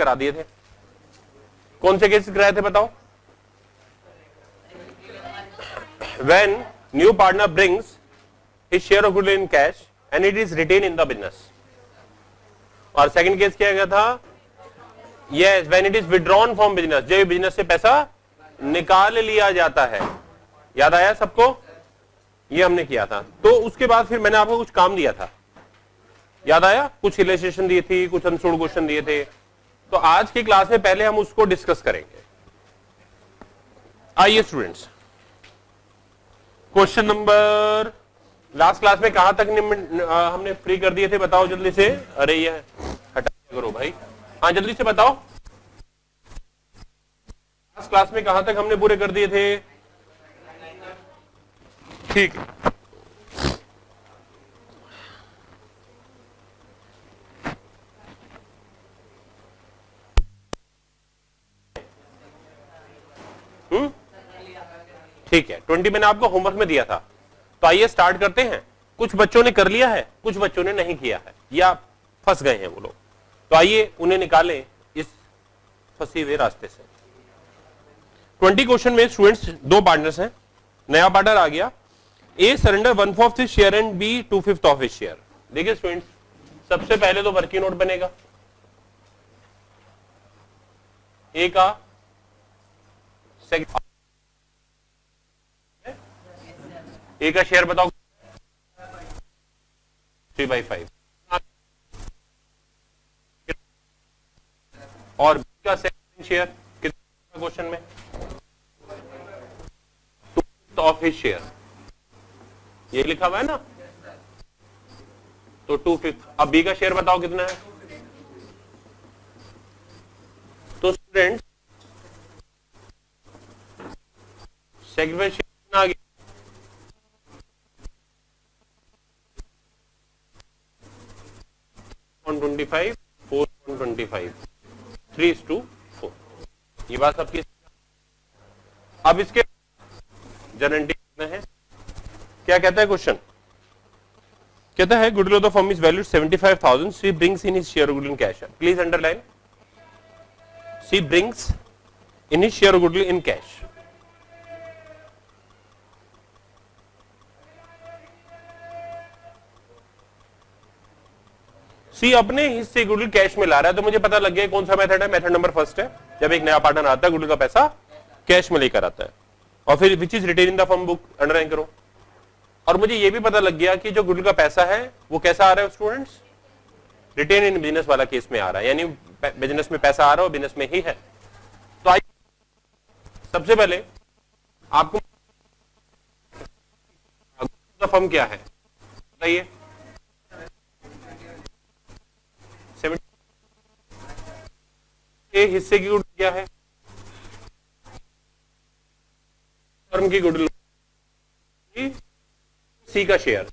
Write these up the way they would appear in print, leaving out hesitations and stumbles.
करा दिए थे। कौन से केसेस कराए थे बताओ? When new partner brings his share of goodwill in cash and it is retained in the business. और सेकंड केस क्या गया था? Yes, when it is withdrawn from business, जब बिजनेस से पैसा निकाल लिया जाता है। याद आया सबको? ये हमने किया था। तो उसके बाद फिर मैंने आपको कुछ काम दिया था, याद आया? कुछ इलस्ट्रेशन दी थी, कुछ अनसोल्ड क्वेश्चन दिए थे। तो आज की क्लास में पहले हम उसको डिस्कस करेंगे। आइए students, question number last class में कहां तक हमने फ्री कर दिए थे बताओ जल्दी से। अरे ये हटा करो भाई, हाँ जल्दी से बताओ। लास्ट क्लास में कहां तक हमने पूरे कर दिए थे? ठीक है, ठीक है। 20 मैंने आपको होमवर्क में दिया था, तो आइए स्टार्ट करते हैं। कुछ बच्चों ने कर लिया है, कुछ बच्चों ने नहीं किया है या फंस गए हैं वो लोग, तो आइए उन्हें निकालें इस फंसे हुए रास्ते से। 20 क्वेश्चन में स्टूडेंट्स दो पार्टनर्स हैं, नया पार्टनर आ गया। A surrender 1/4 his share and B 2/5 of his share. देखिए स्टूडेंट्स, सबसे पहले तो वर्किंग नोट बनेगा। ए का ए का शेयर बताओ 3/5 और बी का सेकंड शेयर कितना क्वेश्चन में? 2/5 ऑफ हिज शेयर, ये लिखा हुआ है ना, तो 2/5। अब बी का शेयर बताओ कितना है? तो स्टूडेंट सेक्रीफाइस शेयर कितना आ गया? 125, 4/25, 3:4। ये बात सबकी। अब इसके गारंटी है, क्या कहता है क्वेश्चन? कहता है goodwill of the firm is valued 75,000, she brings in his share goodwill in cash. Please underline, she brings in his share goodwill in cash. C अपने हिस्से गुडविल कैश में ला रहा है, तो मुझे पता लग गया कौन सा मेथड है। मेथड नंबर फर्स्ट है, जब एक नया पार्टनर आता है गुडविल का पैसा कैश में लेकर आता है, और फिर which is retain in the firm book, underline करो। और मुझे ये भी पता लग गया कि जो गुडविल का पैसा है वो कैसा आ रहा है स्टूडेंट्स? रिटेन इन बिजनेस वाला केस में आ रहा है, यानी बिजनेस में पैसा आ रहा है और बिजनेस में ही है। तो आइए सबसे पहले आपको फर्म क्या है बताइए। हिस्से की गुडविल क्या है? फर्म की गुडविल, सी का शेयर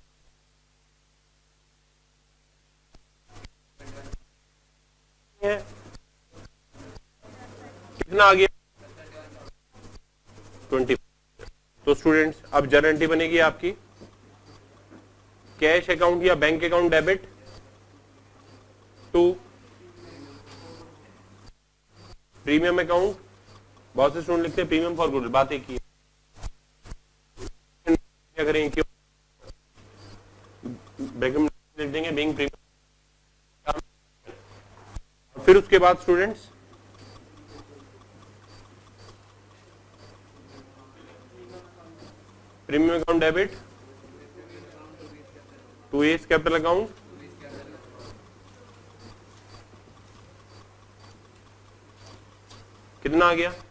है, कितना आ गया? 20। तो स्टूडेंट्स अब जर्नल एंट्री बनेगी आपकी, कैश अकाउंट या bank account debit to premium account. बहुत से स्टूडेंट लिखते हैं प्रीमियम फॉर गुडविल, बात एक ही है। क्या करेंगे, क्यों लिख देंगे बीइंग प्रीमियम। फिर उसके बाद students premium account debit to A's capital account, कितना आ गया?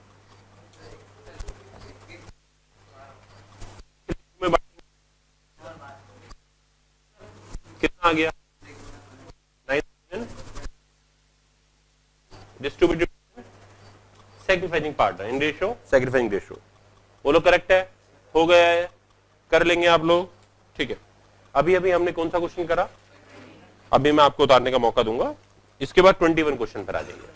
कितना आ गया? 9,000 distributed sacrificing partner in ratio, sacrificing ratio. वो लोग करेक्ट है, हो गया है, कर लेंगे आप लोग, ठीक है। अभी अभी हमने कौन सा क्वेश्चन करा? अभी मैं आपको उतारने का मौका दूंगा। इसके बाद 21 क्वेश्चन पर आ जाइए।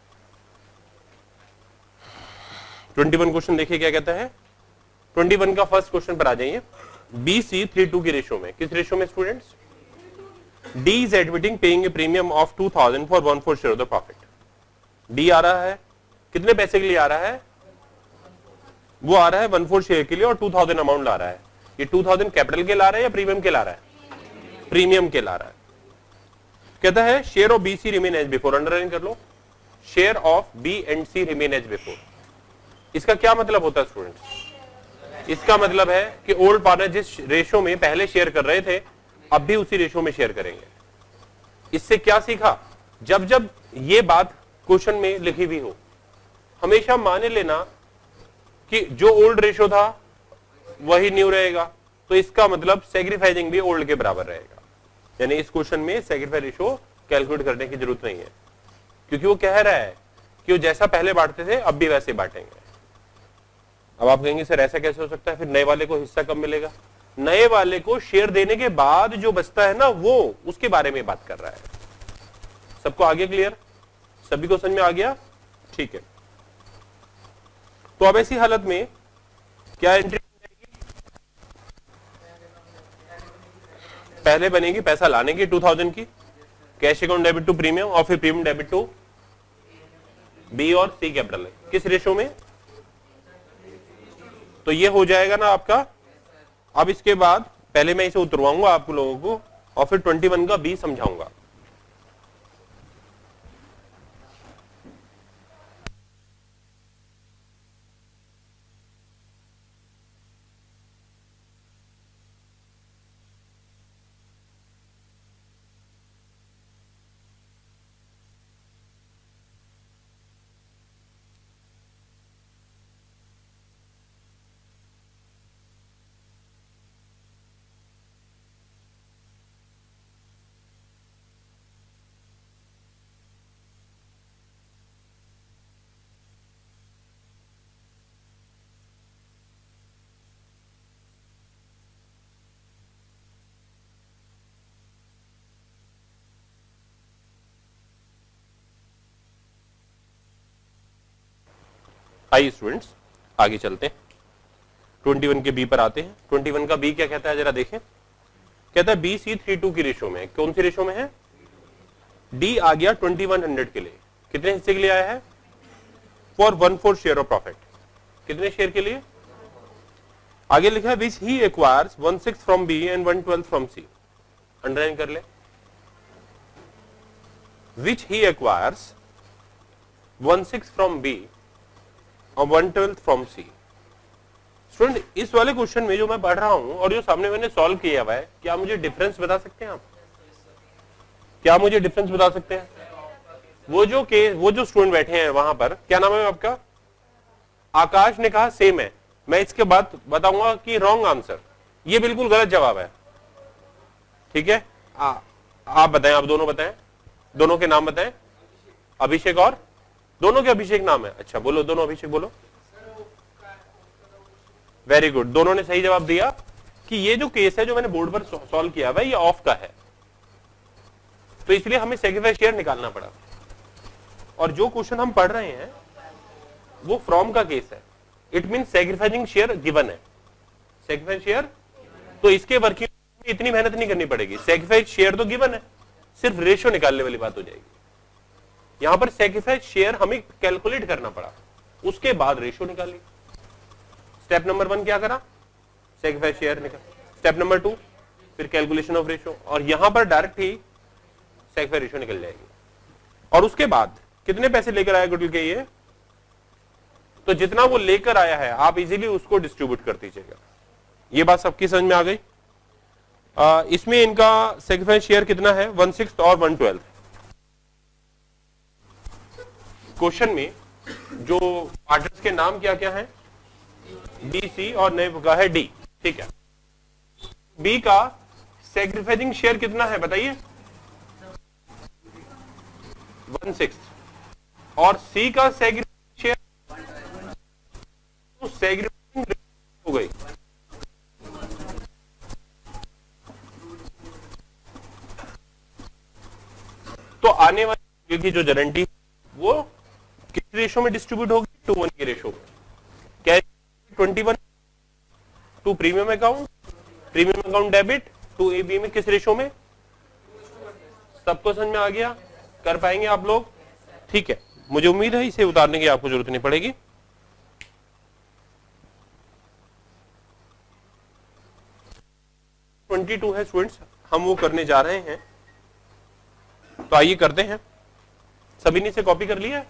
21 क्वेश्चन देखिए क्या कहता है। 21 का फर्स्ट क्वेश्चन पर आ जाइए। BC32 की रेशियो में, किस रेशियो में students? D is admitting paying a premium of 2,000 for 1/4 share of the profit. D आ रहा है, कितने पैसे के लिए आ रहा है? वो आ रहा है 1/4 शेयर के लिए और 2000 अमाउंट ला रहा है। ये 2000 कैपिटल के ला रहा है या प्रीमियम के ला रहा है? प्रीमियम के ला रहा है। कहता है share of B C remain as before, underline कर लो, share of B and C remain as before. इसका क्या मतलब होता है स्टूडेंट्स? इसका मतलब है कि ओल्ड पार्टनर जिस रेशो में पहले शेयर कर रहे थे अब भी उसी रेशो में शेयर करेंगे। इससे क्या सीखा? जब जब ये बात क्वेश्चन में लिखी हुई हो हमेशा मान लेना कि जो ओल्ड रेशो था वही न्यू रहेगा, तो इसका मतलब सैक्रिफाइसिंग भी ओल्ड के बराबर रहेगा। यानी इस क्वेश्चन में सैक्रिफाइस रेशो कैलकुलेट करने की जरूरत नहीं है, क्योंकि वो कह रहा है कि वो जैसा पहले बांटते थे अब भी वैसे बांटेंगे। अब आप कहेंगे सर ऐसा कैसे हो सकता है, फिर नए वाले को हिस्सा कब मिलेगा? नए वाले को शेयर देने के बाद जो बचता है ना, वो उसके बारे में बात कर रहा है। सबको आगे क्लियर? सभी को समझ में आ गया? ठीक है। तो अब ऐसी हालत में क्या एंट्री बनेगी? पहले बनेगी पैसा लाने की 2000 की, cash account debit to premium, और फिर प्रीमियम डेबिट टू बी और सी कैपिटल। किस रेशो में? तो ये हो जाएगा ना आपका। अब इसके बाद पहले मैं इसे उतरवाऊंगा आप लोगों को और फिर 21 का बी समझाऊंगा। आइए स्टूडेंट्स आगे चलते हैं, 21 के बी पर आते हैं। 21 का बी क्या कहता है जरा देखें। कहता है बी सी 3:2 की रेशो में। कौन सी रेशो में है? डी आ गया 2100 के लिए। कितने हिस्से के लिए आया है? For 1/4 share of profit. कितने शेयर के लिए? आगे लिखा है which he acquires 1/6 from B and 1/12 from C. Underline कर ले। Which he acquires 1/6 from B और 1/12 फ्रॉम सी। स्टूडेंट इस वाले क्वेश्चन में जो मैं पढ़ रहा हूं और जो सामने मैंने सॉल्व किया हुआ है, क्या मुझे डिफरेंस बता सकते हैं आप? क्या मुझे डिफरेंस बता सकते हैं? वो जो स्टूडेंट बैठे हैं वहां पर, क्या नाम है आपका? आकाश ने कहा सेम है। मैं इसके बाद बताऊंगा कि रॉन्ग आंसर, ये बिल्कुल गलत जवाब है। ठीक है, आप बताएं, आप दोनों बताएं, दोनों के नाम बताएं। अभिषेक और दोनों के अभिषेक नाम है। अच्छा बोलो, दोनों अभिषेक बोलो। वेरी गुड, दोनों ने सही जवाब दिया कि ये जो केस है जो मैंने बोर्ड पर सॉल्व किया हुआ है ये ऑफ का है, तो इसलिए हमें सैक्रिफाइस शेयर निकालना पड़ा। और जो क्वेश्चन हम पढ़ रहे हैं वो फ्रॉम का केस है। It mean sacrificing share given है। सैक्रिफाइस शेयर तो इसके वर्किंग में इतनी मेहनत नहीं करनी पड़ेगी। सैक्रिफाइस शेयर तो गिवन है, सिर्फ रेशो निकालने वाली बात हो जाएगी। यहां पर सैक्रिफाइस शेयर हमें कैलकुलेट करना पड़ा, उसके बाद रेशो निकाली। स्टेप नंबर 1 क्या करा? सैक्रिफाइस शेयर निकाल। स्टेप नंबर 2 फिर कैलकुलेशन ऑफ रेशो, और यहां पर डायरेक्ट ही सैक्रिफाइस रेशो निकल जाएगी। और उसके बाद कितने पैसे लेकर आया गुडविल के ये? तो जितना वो लेकर आया है आप इजीली उसको डिस्ट्रीब्यूट कर दीजिएगा। ये बात सबकी समझ में आ गई? इसमें इनका सैक्रिफाइस शेयर कितना है? 1/6 और 1/12। क्वेश्चन में जो पार्टनर्स के नाम क्या क्या हैं? बी, सी और नए का है डी। ठीक है, बी का सैक्रिफाइसिंग शेयर कितना है बताइए? 1/6। और सी का सैक्रिफाइसिंग शेयर तो सैक्रिफाइसिंग हो गई। तो आने वाली की जो गारंटी वो किस रेशो में डिस्ट्रीब्यूट होगी? 2:1 के रेशो में। क्या 21 to premium account debit to AB में किस रेशो में? सबको समझ में आ गया? कर पाएंगे आप लोग? ठीक है, मुझे उम्मीद है इसे उतारने की आपको जरूरत नहीं पड़ेगी। ट्वेंटी टू है स्टूडेंट्स, हम वो करने जा रहे हैं, तो आइए करते हैं। सभी ने इसे कॉपी कर लिया है?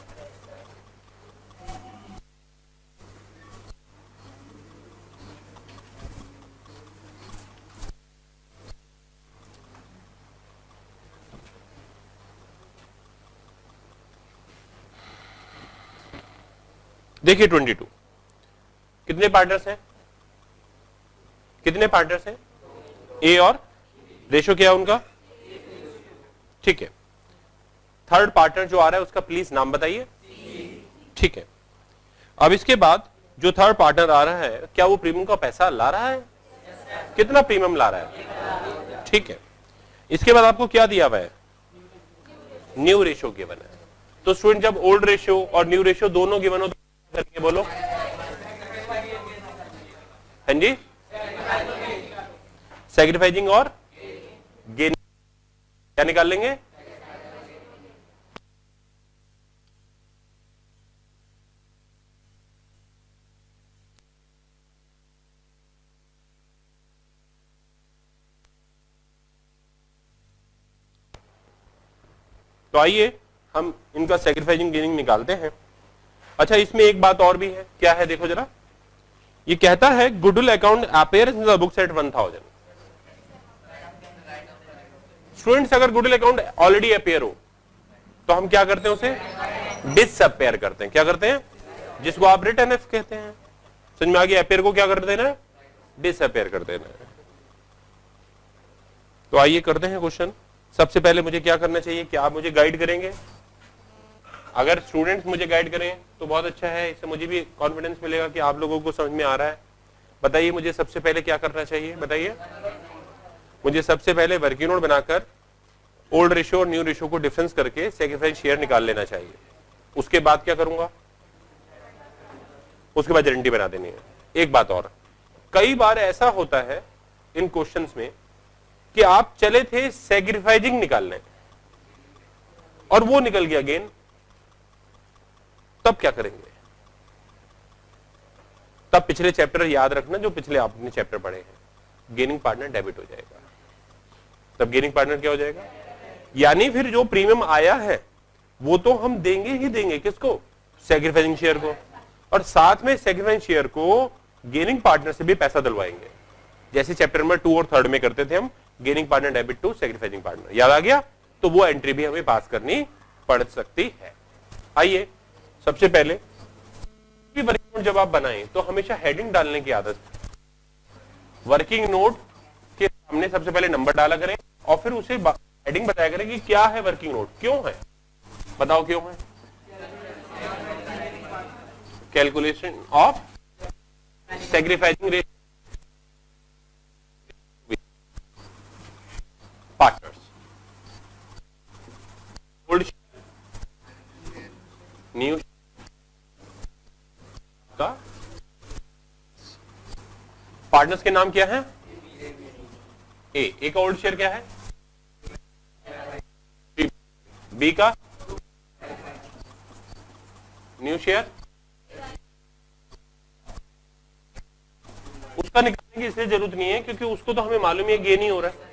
देखिए 22 कितने पार्टनर्स हैं? कितने पार्टनर्स हैं? ए और रेशो क्या है उनका? ठीक है। थर्ड पार्टनर जो आ रहा है उसका प्लीज नाम बताइए। ठीक है। अब इसके बाद जो थर्ड पार्टनर आ रहा है, क्या वो प्रीमियम का पैसा ला रहा है? कितना प्रीमियम ला रहा है? ठीक है। इसके बाद आपको क्या दिया हुआ है? न्यू रेशो गिवन है। तो स्टूडेंट जब ओल्ड रेशो और न्यू रेशो दोनों गिवन हो तो करके बोलो। हाँ जी, सैक्रिफाइसिंग और गेन क्या निकाल लेंगे? तो आइए हम इनका सैक्रिफाइसिंग गेनिंग निकालते हैं। अच्छा, इसमें एक बात और भी है, क्या है देखो जरा। ये कहता है goodwill account appears in the books at 1000। Students अगर गुडविल अकाउंट ऑलरेडी अपीयर हो तो हम क्या करते हैं? उसे डिसअपेयर करते हैं। क्या करते हैं? जिसको आप रिटर्न एफ कहते हैं। समझ में आ गया? अपीयर को क्या कर देना? डिसअपेयर कर देना। तो आइए करते हैं क्वेश्चन। सबसे पहले मुझे क्या करना चाहिए? क्या आप मुझे गाइड करेंगे? अगर स्टूडेंट्स मुझे गाइड करें तो बहुत अच्छा है, इससे मुझे भी कॉन्फिडेंस मिलेगा कि आप लोगों को समझ में आ रहा है। बताइए मुझे सबसे पहले क्या करना चाहिए? बताइए। मुझे सबसे पहले वर्किंग नोट बनाकर ओल्ड रेशो और न्यू रेशो को डिफरेंस करके सैक्रिफाइस शेयर निकाल लेना चाहिए। उसके बाद क्या करूंगा? उसके बाद गारंटी बना देनी है। एक बात और, कई बार ऐसा होता है इन क्वेश्चंस में कि आप चले थे सैक्रिफाइसिंग निकालने और वो निकल गया गेन, तब क्या करेंगे? तब पिछले चैप्टर याद रखना जो पिछले आपने चैप्टर पढ़े हैं। गेनिंग पार्टनर डेबिट हो जाएगा। तब गेनिंग पार्टनर क्या हो जाएगा? यानी फिर जो प्रीमियम आया है वो तो हम देंगे ही देंगे। किसको? सैक्रिफाइसिंग शेयर को। और साथ में सैक्रिफाइसिंग शेयर को गेनिंग पार्टनर से भी पैसा दिलवाएंगे, जैसे चैप्टर नंबर 2 और 3 में करते थे हम। Gaining partner debit to sacrificing partner, याद आ गया? तो वो एंट्री भी हमें पास करनी पड़ सकती है। आइए सबसे पहले वर्किंग नोट जब आप बनाएं तो हमेशा हेडिंग डालने की आदत। वर्किंग नोट के सामने सबसे पहले नंबर डाला करें और फिर उसे हेडिंग बताया करें कि क्या है वर्किंग नोट, क्यों है। बताओ क्यों है? Calculation of sacrificing ratio partners. Old new का पार्टनर्स के नाम क्या है? ए का ओल्ड शेयर क्या है? बी का न्यू शेयर। उसका निकालने की इसलिए जरूरत नहीं है क्योंकि उसको तो हमें मालूम है गेन ही हो रहा है।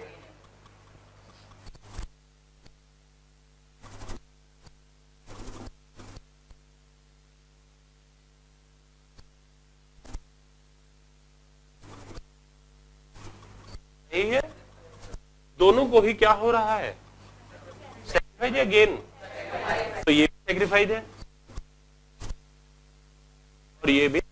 यही है, दोनों को ही क्या हो रहा है? सैक्रिफाइड या गेन? तो ये भी सैक्रिफाइड है और ये भी।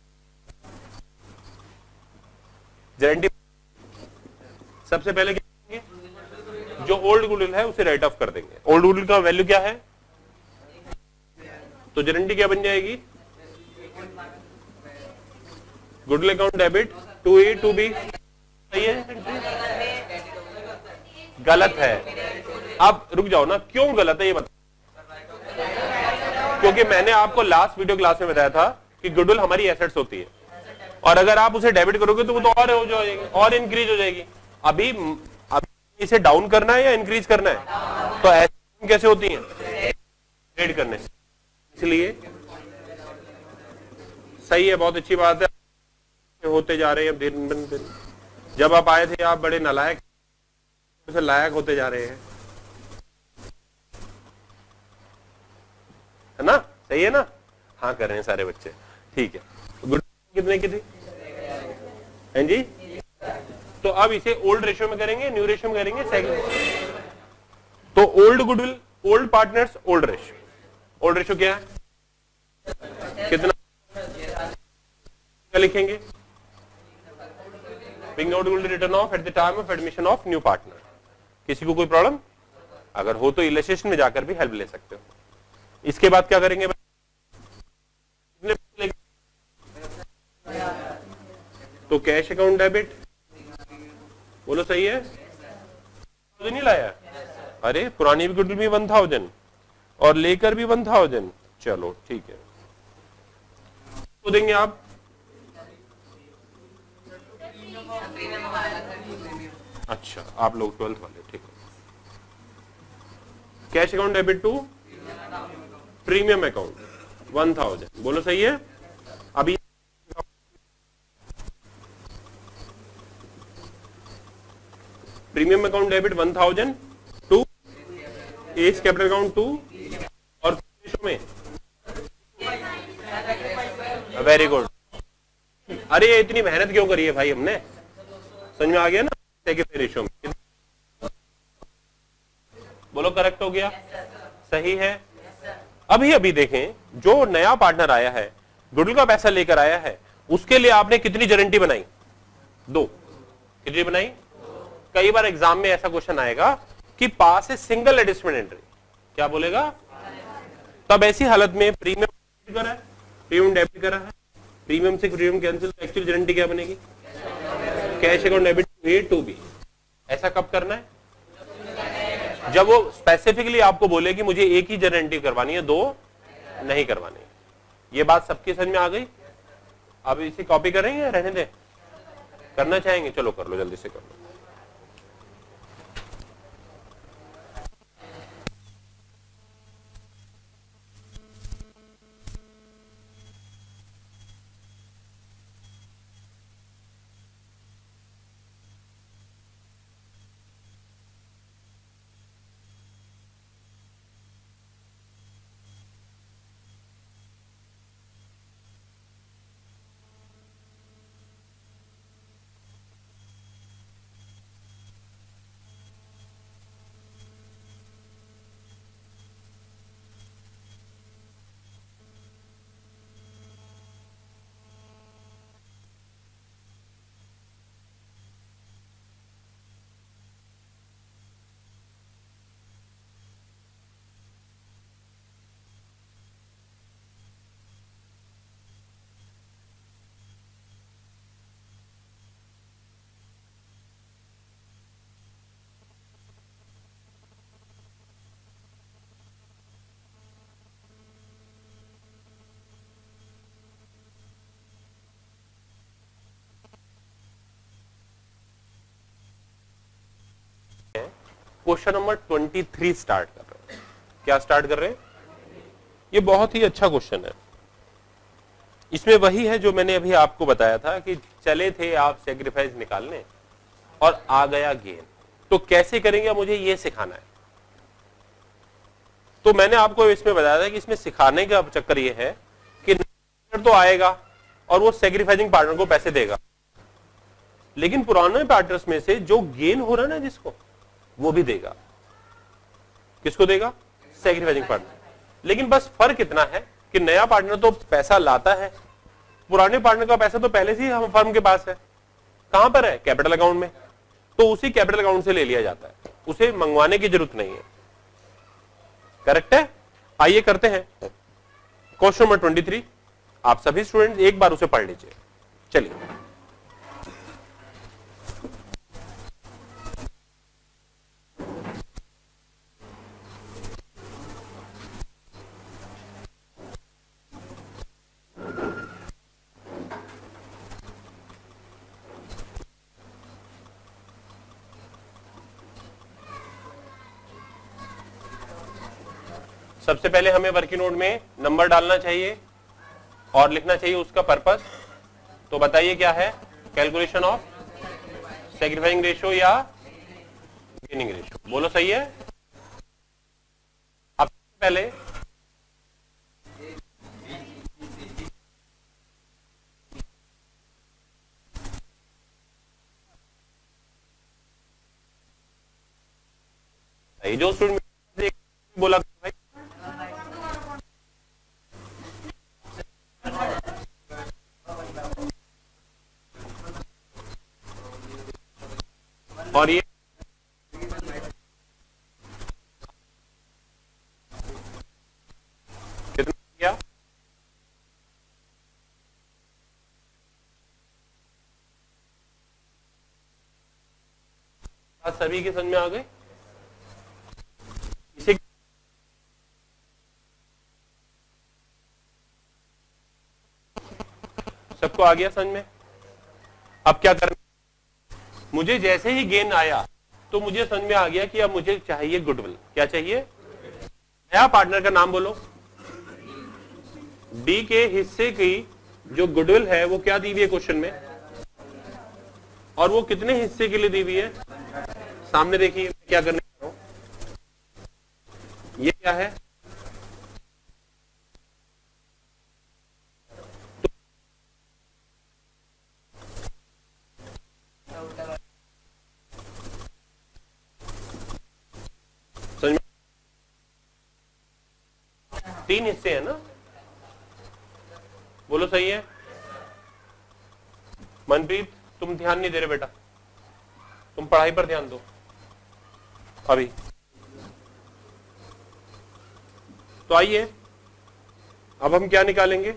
गारंटी सबसे पहले क्या करेंगे? जो ओल्ड गुडविल है उसे राइट ऑफ कर देंगे। ओल्ड गुडविल का वैल्यू क्या है? तो गारंटी क्या बन जाएगी? Goodwill account debit to A to B. सही है? गलत है। अब रुक जाओ ना, क्यों गलत है ये बताओ। क्योंकि मैंने आपको लास्ट वीडियो क्लास में बताया था कि गुडविल हमारी एसेट्स होती है और अगर आप उसे डेबिट करोगे तो वो तो और हो जाएगी और इंक्रीज हो जाएगी। अभी इसे डाउन करना है या इंक्रीज करना है? तो ऐसे कैसे होती है? ट्रेड करने से। इसलिए सही है, बहुत अच्छी बात है, होते जा रहे हैं अब दिन दिन दिन। जब आप आए थे आप बड़े नालायक से लायक होते जा रहे हैं, है ना? सही है ना? हाँ कर रहे हैं सारे बच्चे, ठीक है। गुड कितने की थी? हैं जी? तो अब इसे ओल्ड रेशियो में करेंगे, न्यू रेशियो में करेंगे, सेकंड। तो old goodwill, old partners, old ratio. Old ratio क्या है? कितना लिखेंगे? Bring out will return off at the time of admission of new partner. किसी को कोई प्रॉब्लम? अगर हो तो इलस्ट्रेशन में जाकर भी हेल्प ले सकते हो। इसके बाद क्या करेंगे? तो कैश अकाउंट डेबिट, बोलो सही है? नहीं लाया? अरे पुरानी भी गुडविल भी 1000 और लेकर भी 1000, चलो ठीक है। तो देंगे आप अच्छा, आप लोग 12th वाले, ठीक है। Cash account debit to premium account 1000, बोलो सही है? अभी premium account debit 1000 to A's capital account 2 और में वेरी गुड। अरे इतनी मेहनत क्यों करी है भाई हमने? समझ में आ गया ना? रेशियो में बोलो करेक्ट हो गया? सही है। अभी अभी देखें, जो नया पार्टनर आया है, गुडविल का पैसा लेकर आया है, उसके लिए आपने कितनी गारंटी बनाई? 2। कितनी बनाई? कई बार एग्जाम में ऐसा क्वेश्चन आएगा कि पास है सिंगल एडजस्टमेंट एंट्री, क्या बोलेगा? तब ऐसी हालत में प्रीमियम करा है, प्रीमियम डेबिट करा है, प्रीमियम से प्रीमियम कैंसिल, तो एक्चुअल गारंटी क्या बनेगी? Cash account debit A to B. ऐसा कब करना है? जब वो स्पेसिफिकली आपको बोले कि मुझे एक ही गारंटी करवानी है, 2 नहीं करवानी। ये बात सबकी समझ में आ गई? अब इसे कॉपी करेंगे या रहने दें? करना चाहेंगे? चलो कर लो, जल्दी से कर लो। क्वेश्चन नंबर 23 स्टार्ट कर रहे हैं। क्या स्टार्ट कर रहे हैं? ये बहुत ही अच्छा क्वेश्चन है। इसमें वही है जो मैंने अभी आपको बताया था कि चले थे आप सेक्रीफाइस निकालने और आ गया गेन, तो कैसे करेंगे मुझे ये सिखाना है। तो मैंने आपको इसमें बताया था कि इसमें सिखाने का चक्कर ये है कि तो आएगा और वो सेक्रीफाइसिंग पार्टनर को पैसे देगा, लेकिन पुराने पार्टनर्स में से जो गेन हो रहा है ना जिसको, वो भी देगा। किसको देगा? Sacrificing partner. लेकिन बस फर्क इतना है कि नया पार्टनर तो पैसा लाता है, पुराने पार्टनर का पैसा तो पहले से ही हम फर्म के पास है। कहां पर है? कैपिटल अकाउंट में। तो उसी कैपिटल अकाउंट से ले लिया जाता है, उसे मंगवाने की जरूरत नहीं है। करेक्ट है? आइए करते हैं क्वेश्चन नंबर 23। आप सभी स्टूडेंट एक बार उसे पढ़ लीजिए। चलिए, सबसे पहले हमें वर्किंग नोट में नंबर डालना चाहिए और लिखना चाहिए उसका पर्पस। तो बताइए क्या है? कैलकुलेशन ऑफ सैक्रिफाइसिंग रेशियो या गेनिंग रेशियो। बोलो सही है। अब पहले जो स्टूडेंट बोला भाई और ये कितना किया? सभी की समझ में आ गई? इसे सबको आ गया समझ में? अब क्या करना? मुझे जैसे ही गेन आया तो मुझे समझ में आ गया कि अब मुझे चाहिए गुडविल। क्या चाहिए? नया पार्टनर का नाम बोलो। डी के हिस्से की जो गुडविल है वो क्या दी हुई है क्वेश्चन में, और वो कितने हिस्से के लिए दी हुई है? सामने देखिए क्या करने जा रहा हूं। ये क्या है? समझ में? 3 हिस्से हैं ना? बोलो सही है। मनप्रीत तुम ध्यान नहीं दे रहे बेटा, तुम पढ़ाई पर ध्यान दो अभी। तो आइए अब हम क्या निकालेंगे?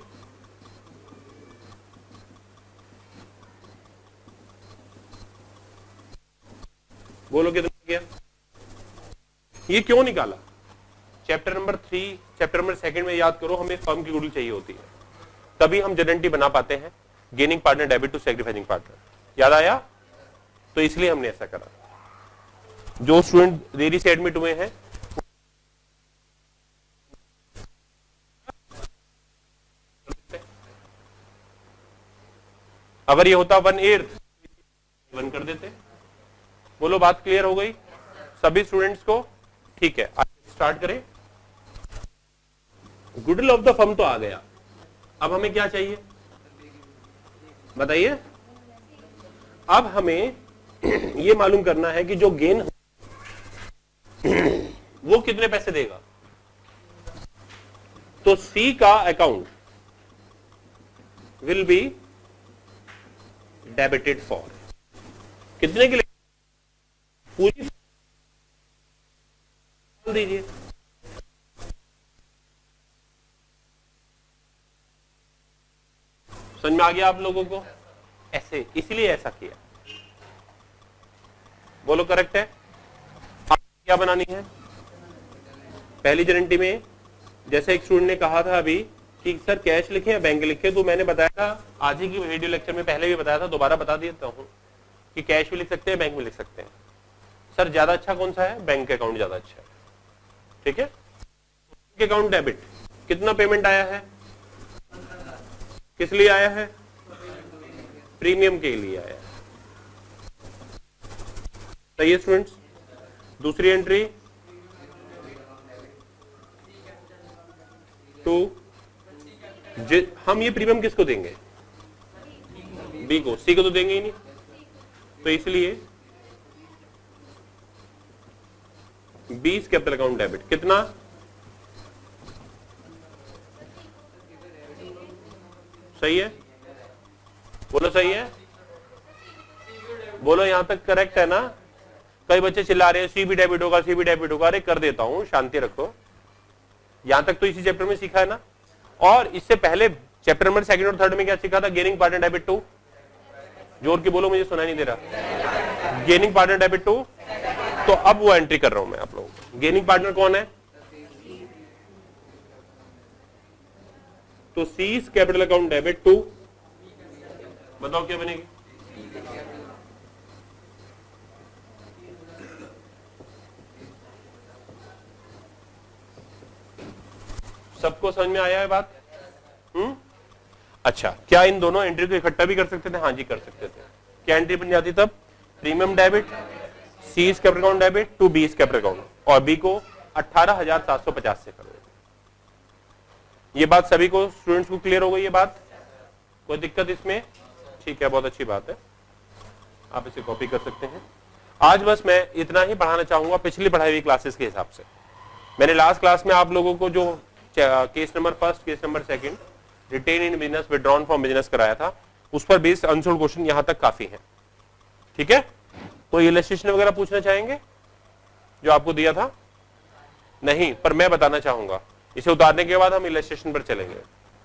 बोलो कितना गया? ये क्यों निकाला? चैप्टर नंबर 3 चैप्टर नंबर 2 में याद करो, हमें फर्म की गुडविल चाहिए होती है, तभी हम जेडएनटी बना पाते हैं, gaining partner debit to sacrificing partner. याद आया? तो इसलिए हमने ऐसा करा। जो स्टूडेंट देरी से एडमिट हुए हैं अगर ये होता 1/8 1 कर देते। बोलो बात क्लियर हो गई सभी स्टूडेंट्स को? ठीक है स्टार्ट करें। गुडविल ऑफ द फर्म तो आ गया, अब हमें क्या चाहिए बताइए? अब हमें ये मालूम करना है कि जो गेन वो कितने पैसे देगा। तो सी का account will be debited for कितने के लिए? पूरी दीजिए। समझ में आ गया आप लोगों को? ऐसे इसलिए ऐसा किया। बोलो करेक्ट है? क्या बनानी है? पहली गारंटी में जैसे एक स्टूडेंट ने कहा था अभी कि सर कैश लिखे या बैंक लिखे, तो मैंने बताया था आज ही की वीडियो लेक्चर में, पहले भी बताया था, दोबारा बता देता हूं कि कैश भी लिख सकते हैं बैंक में लिख सकते हैं। सर ज्यादा अच्छा कौन सा है? बैंक अकाउंट ज्यादा अच्छा है। ठीक है, बैंक अकाउंट डेबिट कितना पेमेंट आया है? किस लिए आया है? प्रीमियम के लिए आया है। सही है स्टूडेंट्स? दूसरी एंट्री 2, हम ये प्रीमियम किसको देंगे? बी को। सी को तो देंगे ही नहीं, तो इसलिए 20 कैपिटल अकाउंट डेबिट कितना? सही है? बोलो सही है? बोलो यहां तक करेक्ट है ना? कई बच्चे चिल्ला रहे हैं सी भी डेबिट होगा, सी भी डेबिट होगा। अरे कर देता हूं, शांति रखो। यहां तक तो इसी चैप्टर में सीखा है ना। और इससे पहले चैप्टर नंबर 2 और 3 में क्या सीखा था? Gaining partner debit to. जोर की बोलो, मुझे सुनाई नहीं दे रहा। Gaining partner debit to. तो अब वो एंट्री कर रहा हूं मैं आप लोगों को। गेनिंग पार्टनर कौन है? तो C's capital account debit to. बताओ क्या बनेगी? सबको समझ में आया है बात? अच्छा, क्या इन दोनों एंट्री को इकट्ठा भी कर सकते थे? हाँ जी कर सकते थे। क्या एंट्री बन जाती तब? Premium debit C is capital account debit to B is capital account, और बी को 18,750 से करो। ये बात सभी को, स्टूडेंट्स को क्लियर हो गई ये बात? कोई दिक्कत इसमें? ठीक है, बहुत अच्छी बात है, आप इसे कॉपी कर सकते हैं। आज बस मैं इतना ही पढ़ाना चाहूंगा पिछली पढ़ाई हुई क्लासेस के हिसाब से। मैंने लास्ट क्लास में आप लोगों को जो case number first, case number second, retain in business, withdrawn from business कराया था, उस पर बेस्ड अनसोल्ड क्वेश्चन यहां तक काफी है। ठीक है, कोई इलस्ट्रेशन वगैरह पूछना चाहेंगे जो आपको दिया था? नहीं, पर मैं बताना चाहूंगा, इसे उतारने के बाद हम इलस्ट्रेशन पर चलेंगे।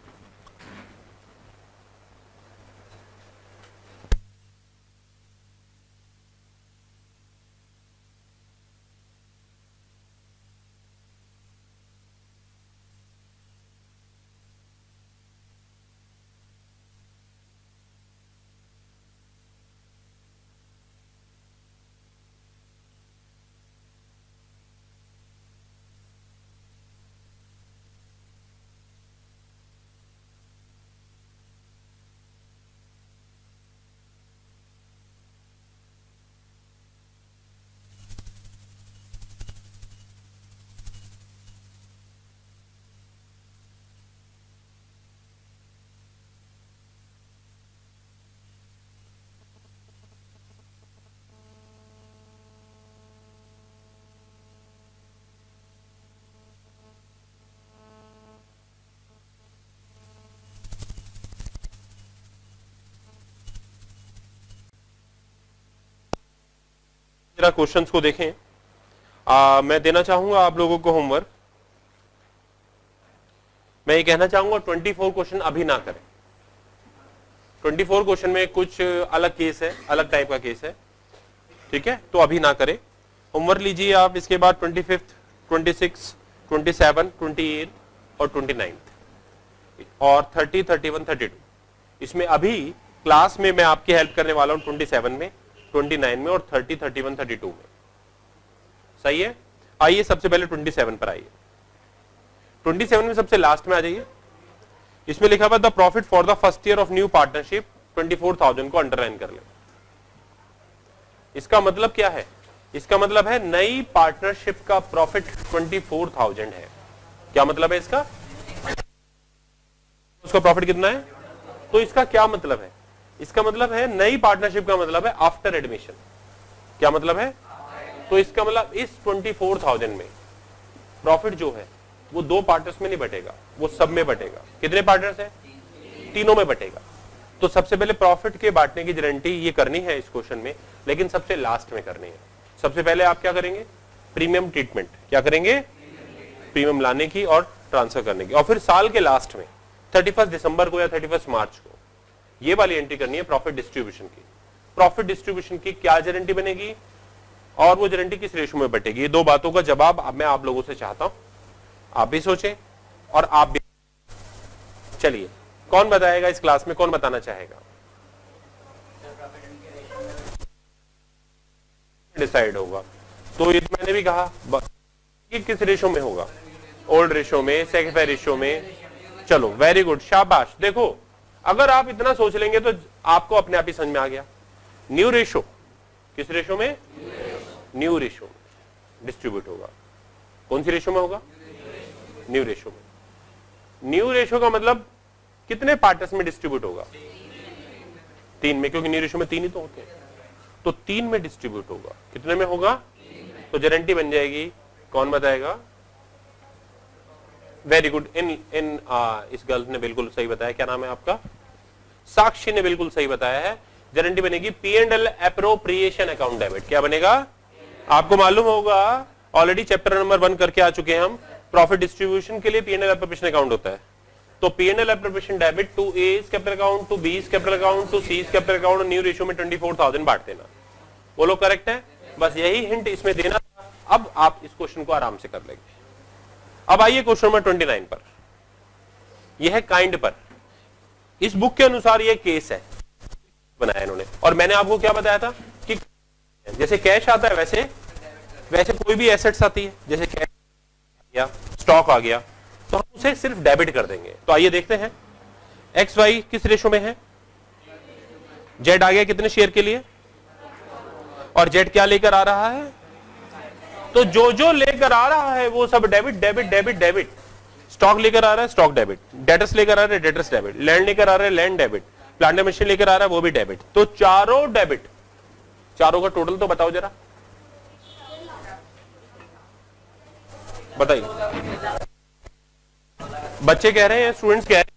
जरा क्वेश्चंस को देखें। मैं देना चाहूंगा आप लोगों को होमवर्क। मैं ये कहना चाहूंगा 24 क्वेश्चन अभी ना करें। 24 क्वेश्चन में कुछ अलग केस है, अलग टाइप का केस है, ठीक है, तो अभी ना करें। होमवर्क लीजिए आप, इसके बाद 25, 26, 27, 28 और 29 और 30, 31, 32। इसमें अभी क्लास में मैं आपकी हेल्प करने वाला हूं 27 में, 29 में और 30, 31, 32 में। सही है? आइए सबसे पहले 27 पर आइए। 27 में सबसे लास्ट में आ जाइए। इसमें लिखा हुआ the profit for the first year of new partnership 24,000 को अंडरलाइन कर ले। इसका मतलब क्या है? इसका मतलब है नई पार्टनरशिप का प्रॉफिट 24,000 है। क्या मतलब है इसका? उसका प्रॉफिट कितना है? तो इसका क्या मतलब है? इसका मतलब है नई पार्टनरशिप का मतलब है आफ्टर एडमिशन। क्या मतलब है? तो इसका मतलब इस 24,000 में प्रॉफिट जो है वो दो पार्टनर्स में नहीं बटेगा, वो सब में बटेगा। कितने पार्टनर्स हैं? तीनों में बटेगा। तो सबसे पहले प्रॉफिट के बांटने की गारंटी ये करनी है इस क्वेश्चन में, लेकिन सबसे लास्ट में करनी है। सबसे पहले आप क्या करेंगे? Premium treatment. क्या करेंगे? प्रीमियम लाने की और ट्रांसफर करने की। और फिर साल के लास्ट में 31 दिसंबर को या 31 मार्च को ये वाली एंट्री करनी है प्रॉफिट डिस्ट्रीब्यूशन की। प्रॉफिट डिस्ट्रीब्यूशन की क्या गारंटी बनेगी और वो गारंटी किस रेशो में बटेगी? ये दो बातों का जवाब मैं आप लोगों से चाहता हूं, आप भी सोचें और आप भी। चलिए, कौन बताएगा इस क्लास में? कौन बताना चाहेगा? डिसाइड होगा। तो ये मैंने भी कहा कि किस रेशो में होगा, ओल्ड रेशो में, सेक्रीफाई रेशो में। चलो वेरी गुड, शाबाश। देखो अगर आप इतना सोच लेंगे तो आपको अपने आप ही समझ में आ गया। न्यू रेशो किस रेशो में? न्यू रेशो में डिस्ट्रीब्यूट होगा। कौन सी रेशो में होगा? न्यू रेशो में। न्यू रेशो का मतलब कितने पार्टनर्स में डिस्ट्रीब्यूट होगा? 3 में, क्योंकि न्यू रेशो में 3 ही तो होते हैं। तो 3 में डिस्ट्रीब्यूट होगा। कितने में होगा? तो गारंटी बन जाएगी। कौन बताएगा? Very good. इस गर्ल ने बिल्कुल सही बताया। क्या नाम है आपका? साक्षी ने बिल्कुल सही बताया है। गारंटी बनेगी P&L एप्रोप्रिएशन अकाउंट डेबिट। क्या बनेगा? आपको मालूम होगा, ऑलरेडी चैप्टर नंबर 1 करके आ चुके हैं हम। प्रॉफिट डिस्ट्रीब्यूशन के लिए P&L एप्रोप्रिएशन अकाउंट होता है। तो P&L appropriation debit to A is capital account, to B is capital account, to C is capital account, new ratio में 24,000 बांट देना। बोलो करेक्ट है? बस यही हिंट इसमें देना था। अब आप इस क्वेश्चन को आराम से कर लेंगे। अब आइए क्वेश्चन नंबर 29 पर। यह है काइंड पर। इस बुक के अनुसार यह केस है बनाया इन्होंने। और मैंने आपको क्या बताया था कि जैसे कैश आता है वैसे कोई भी एसेट्स आती है, जैसे कैश आ गया, स्टॉक आ गया, तो हम उसे सिर्फ डेबिट कर देंगे। तो आइए देखते हैं एक्स वाई किस रेशो में है। जेड आ गया कितने शेयर के लिए, और जेड क्या लेकर आ रहा है, तो जो जो लेकर आ रहा है वो सब debit debit debit debit. Stock लेकर आ रहा है स्टॉक डेबिट, डेटर्स लेकर आ रहा है डेटर्स डेबिट, लैंड लेकर आ रहा है लैंड डेबिट, प्लांट मशीन लेकर आ रहा है वो भी डेबिट। तो चारों डेबिट, चारों का टोटल तो बताओ जरा, बताइए। बच्चे कह रहे हैं, स्टूडेंट्स कह रहे हैं,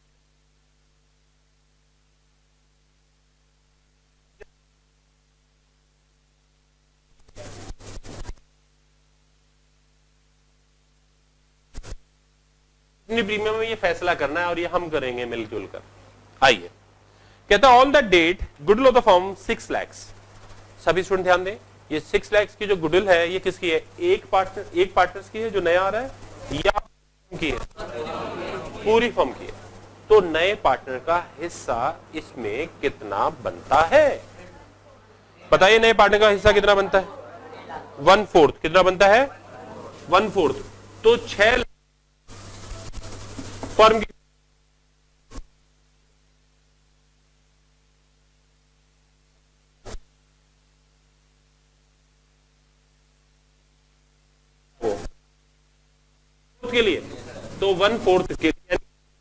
प्रीमियम में ये फैसला करना है और ये हम करेंगे मिलजुल कर। आइए, कहता है on the date goodwill of the firm 6 lakh. सभी स्टूडेंट ध्यान दें, ये 6 लाख की जो गुडविल है ये किसकी है, एक पार्टनर्स की है जो नया आ रहा है, या की है, पूरी फर्म की है। तो नए पार्टनर का हिस्सा इसमें कितना बनता है, बताइए। नए पार्टनर का हिस्सा कितना बनता है, 1/4। कितना बनता है, 1/4। तो 6 लाख फर्म की के लिए, तो 1/4 के लिए,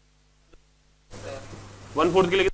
1/4 के लिए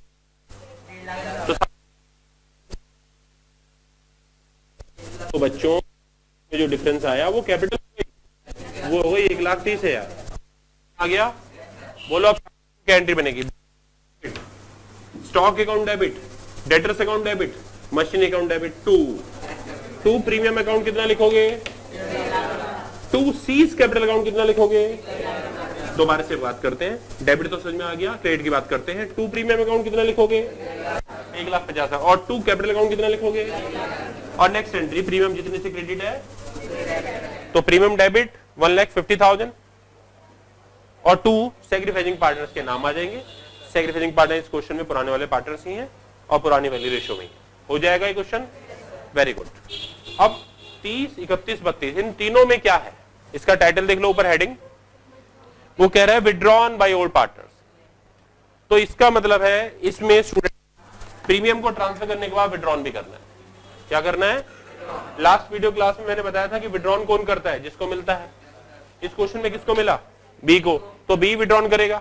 तो बच्चों में जो डिफरेंस आया वो कैपिटल वो हो गई 1,30,000 आ गया। बोलो अब क्या एंट्री बनेगी, stock account debit, debtors account debit, machine account debit, 2 premium account कितना लिखोगे, 2 सीज कैपिटल अकाउंट कितना लिखोगे। दोबारा से बात करते हैं, डेबिट तो समझ में आ गया, क्रेडिट की बात करते हैं। 2 प्रीमियम अकाउंट कितना लिखोगे, 1,50,000, और 2 कैपिटल अकाउंट कितना लिखोगे। और नेक्स्ट एंट्री प्रीमियम जितने से क्रेडिट है, तो प्रीमियम डेबिट 1,50,000 और 2 सैक्रिफाइसिंग पार्टनर्स के नाम आ जाएंगे। सैक्रिफाइसिंग पार्टनर इस क्वेश्चन में पुराने वाले पार्टनर्स ही हैं और पुरानी वाली रेशो में हो जाएगा ये क्वेश्चन। Very good. अब 30, 31, 32 इन तीनों में क्या है, इसका टाइटल देख लो ऊपर हेडिंग, वो कह रहा है विड्रॉन बाय ओल्ड पार्टनर्स। तो इसका मतलब है इसमें स्टूडेंट प्रीमियम को ट्रांसफर करने के बाद विड्रॉन भी करना है। क्या करना है, लास्ट वीडियो क्लास में मैंने बताया था कि विड्रॉन कौन करता है, जिसको मिलता है। इस क्वेश्चन में किसको मिला, बी को, तो बी विड्रॉन करेगा।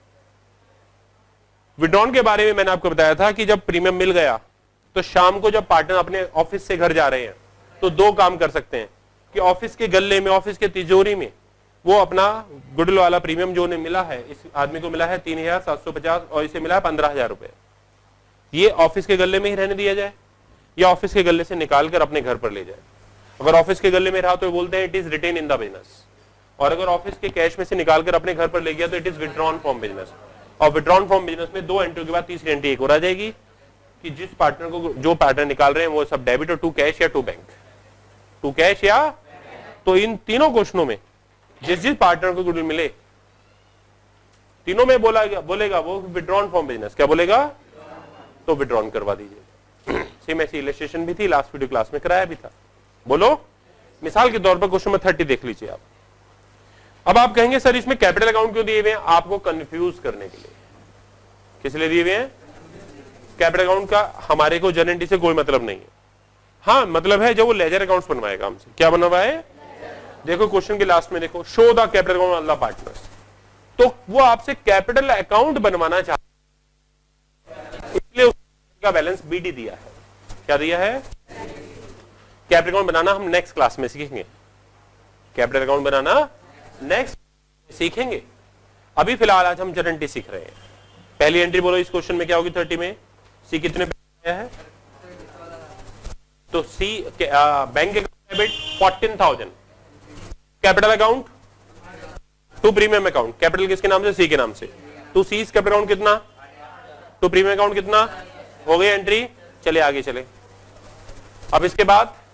विड्रॉन के बारे में मैंने आपको बताया था कि जब प्रीमियम मिल गया तो शाम को जब पार्टनर अपने ऑफिस से घर जा रहे हैं तो 2 काम कर सकते हैं कि ऑफिस के गल्ले में, ऑफिस के तिजोरी में वो अपना गुडविल वाला प्रीमियम जो उन्हें मिला है, इस आदमी को मिला है 3,750 और इसे मिला है 15,000 रुपए, ये ऑफिस के गल्ले में ही रहने दिया जाए या ऑफिस के गल्ले से निकालकर अपने घर पर ले जाए। अगर ऑफिस के गल्ले में रहा तो बोलते हैं it is retain in the business, और अगर ऑफिस के कैश में से निकालकर अपने घर पर ले गया तो it is withdrawn from business. और विड्रॉन फ्रॉम बिजनेस में 2 एंट्री के बाद तीसरी एंट्री एक और आ जाएगी कि जिस पार्टनर को, जो पार्टनर निकाल रहे हैं वो सब डेबिट और 2 कैश या 2 बैंक, 2 कैश या, तो इन तीनों क्वेश्चनों में जिस पार्टनर को गुडविल मिले तीनों में बोलेगा वो विड्रॉन फ्रॉम बिजनेस। क्या बोलेगा, तो विड्रॉन करवा दीजिए। सेम ऐसी इलस्ट्रेशन भी थी, लास्ट वीडियो क्लास में कराया भी था। बोलो, मिसाल के तौर पर क्वेश्चन नंबर 30 देख लीजिए आप। अब आप कहेंगे सर इसमें कैपिटल अकाउंट क्यों दिए हुए हैं, आपको कंफ्यूज करने के लिए। किस लिए दिए हुए हैं, कैपिटल अकाउंट का हमारे को जनरल से कोई मतलब नहीं है। हाँ मतलब है, जब वो लेजर अकाउंट्स बनवाएगा हमसे। क्या बनवाए, देखो क्वेश्चन के लास्ट में देखो, show the capital account of the partners, तो वो आपसे कैपिटल अकाउंट बनवाना चाहता है, इसलिए उसका बैलेंस बीडी दिया है। क्या दिया है, कैपिटल अकाउंट बनाना हम नेक्स्ट क्लास में सीखेंगे। कैपिटल अकाउंट बनाना नेक्स्ट सीखेंगे, अभी फिलहाल आज हम जनरल सीख रहे हैं। पहली एंट्री बोलो इस क्वेश्चन में क्या होगी 30 में, सी कितने पे है, तो C bank account debit 14,000, capital account 2 premium account, capital किसके नाम से, सी के नाम से, 2 सीज कैपिटल अकाउंट कितना, 2 प्रीमियम अकाउंट कितना, हो गई एंट्री। चले आगे चले, अब इसके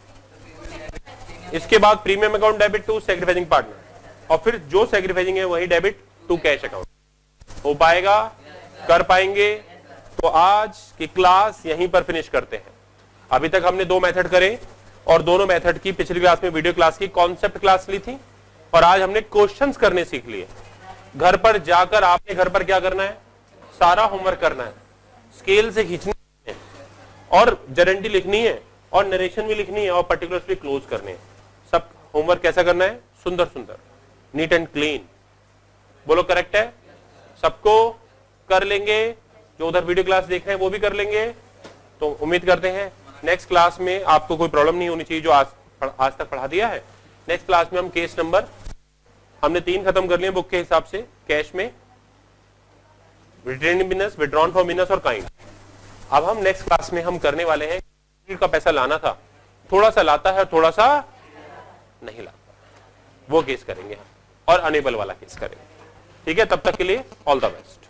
बाद premium account debit 2 sacrificing partner, और फिर जो सैक्रिफाइसिंग है वही डेबिट 2 कैश अकाउंट। हो पाएगा, कर पाएंगे, तो आज की क्लास यहीं पर फिनिश करते हैं। अभी तक हमने 2 मेथड करे और दोनों मेथड की पिछली क्लास में वीडियो क्लास की कॉन्सेप्ट क्लास ली थी, और आज हमने क्वेश्चंस करने सीख लिए घर पर जाकर आपने घर पर क्या करना है, सारा होमवर्क करना है, स्केल से खींचनी है और गारंटी लिखनी है और नरेशन भी लिखनी है और पर्टिकुलर्स भी क्लोज करने हैं। सब होमवर्क कैसा करना है, सुंदर सुंदर, नीट एंड क्लीन। बोलो करेक्ट है? सबको कर लेंगे, जो उधर वीडियो क्लास देख रहे हैं वो भी कर लेंगे। तो उम्मीद करते हैं नेक्स्ट क्लास में आपको कोई प्रॉब्लम नहीं होनी चाहिए जो आज तक पढ़ा दिया है। नेक्स्ट क्लास में हम केस नंबर, हमने 3 खत्म कर लिए बुक के हिसाब से, कैश में, retain business, withdrawn from business और काइंड। अब हम नेक्स्ट क्लास में हम करने वाले हैं का पैसा लाना था, थोड़ा सा लाता है थोड़ा सा नहीं लाता, वो केस करेंगे हम, और अनेबल वाला केस करेंगे। ठीक है, तब तक के लिए ऑल द बेस्ट।